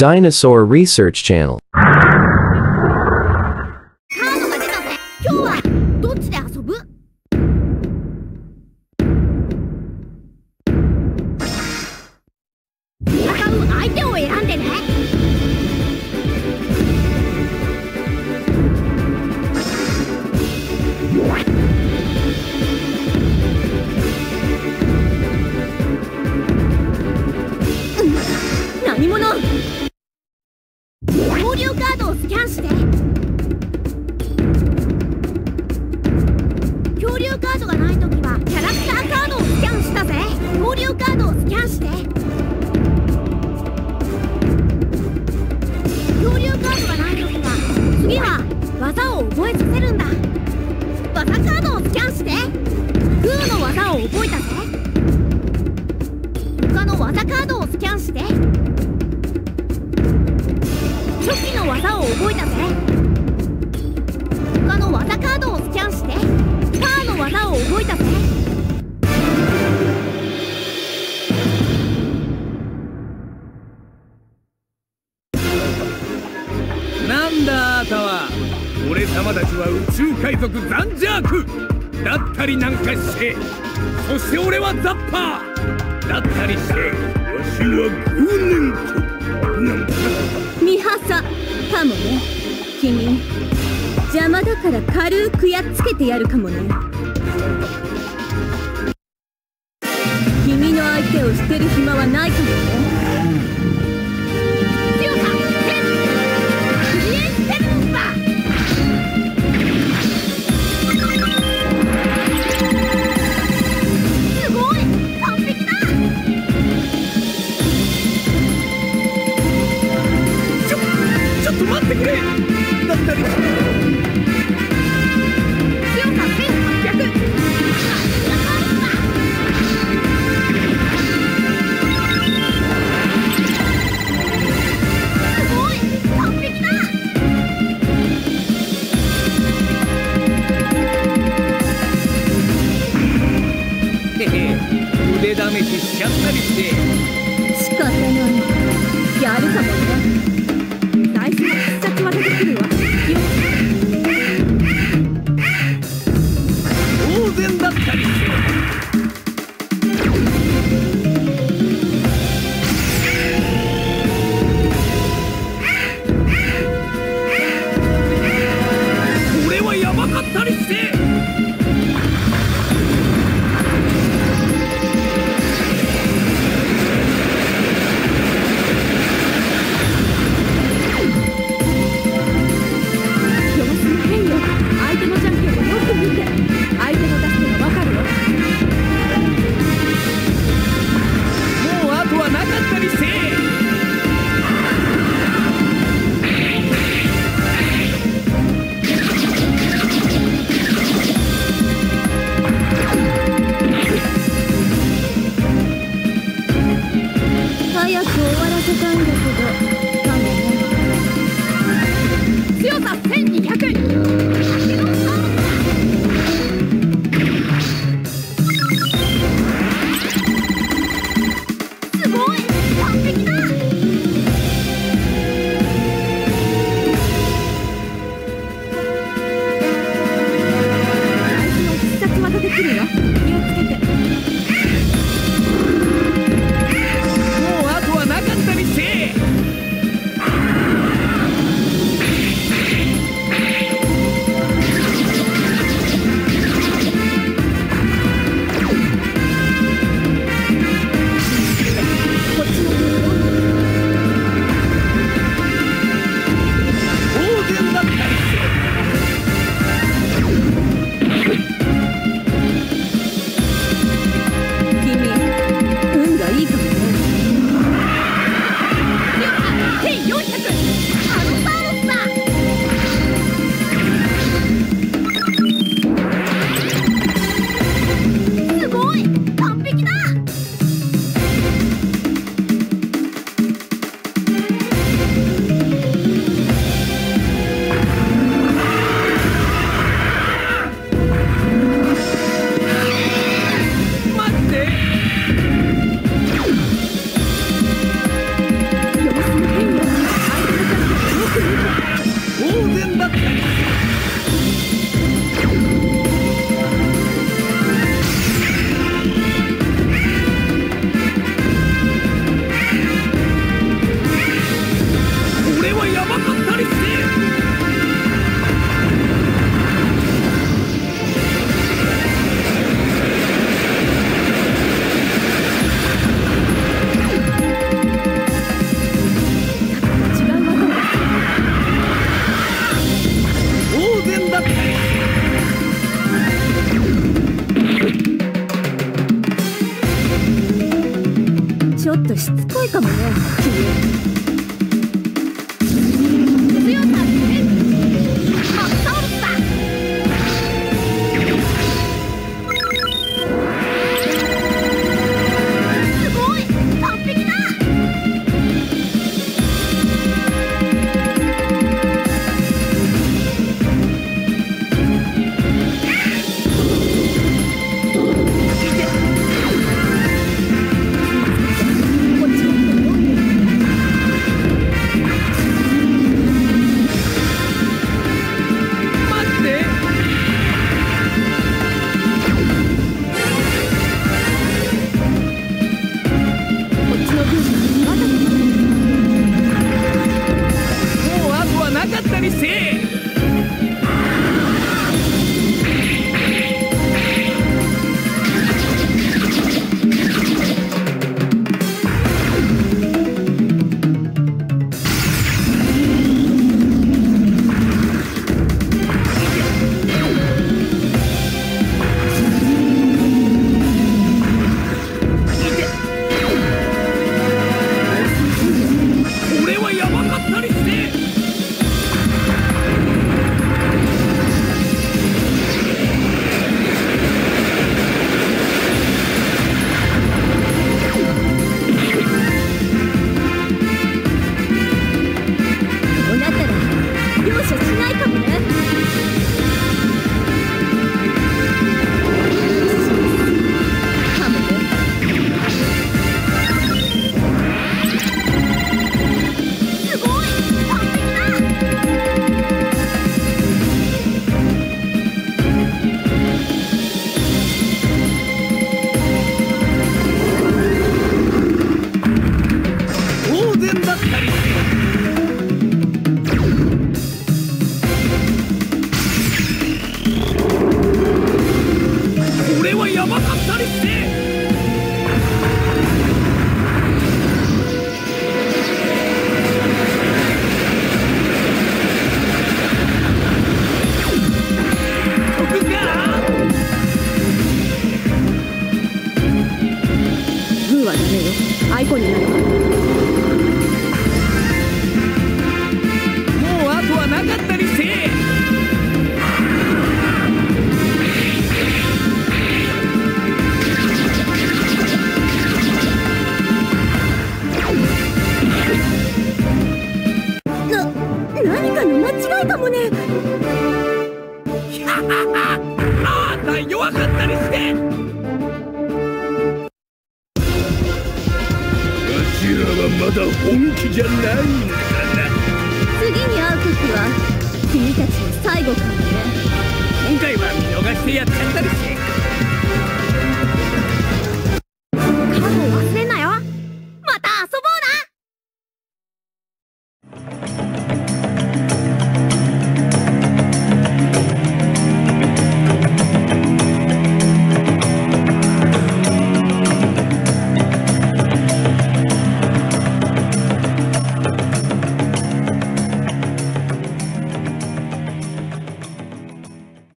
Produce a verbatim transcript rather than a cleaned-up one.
Dinosaur Research Channel. カードが出たぜ。今日はどっちで遊ぶ？戦う相手を選んでね。何者？交流カードをスキャンして。恐竜カードがないときはキャラクターカードをスキャンしたぜ。交流カードをスキャンして。恐竜カードがないときは次は技を覚えさせるんだ。技カードをスキャンして。グーの技を覚えたぜ。他の技カードをスキャンして。初期の技を覚えたぜ。他の技カードをスキャンして。パーの技を覚えたぜ。 なんだあなたは。俺様たちは宇宙海賊ザンジャークだったりなんかして、そして俺はザッパーだったりして、わしはグーネントなんだ。 ミハサかもね。君邪魔だから軽くやっつけてやるかもね。君の相手を捨てる暇はないかもね。強さテンクリエイテルンだ。すごい完璧だ。 ちょちょっと待ってくれ。だったり強させんはっぴゃく。すごい完璧だ。 へへ、腕試ししちゃったりして。 仕方ない。やるかもね。最初の必殺技で来るわ。 当然だったりして。これはやばかったりして。 相手のじゃんけんをよく見て。相手の出す手が分かるよ。 もうあとはなかったりして。 早く終わらせたいんだけどダメね。強させんにひゃく。すごい完璧だ。相手の必殺技で来るわ。気をつけて。 もうあとはなかったりして。 こっちの分よ。 当然だったりして。 っとしつこいかもね君。強さねマッサオルスだ。すごい完璧だ。アイコンになる。もうあとはなかったりせえ。 な、何かの間違いかもね。 あんた弱かったりして。まだ本気じゃないんだな。 次に会う時は君たちの最後かもね。 今回は見逃してやっちゃったりして。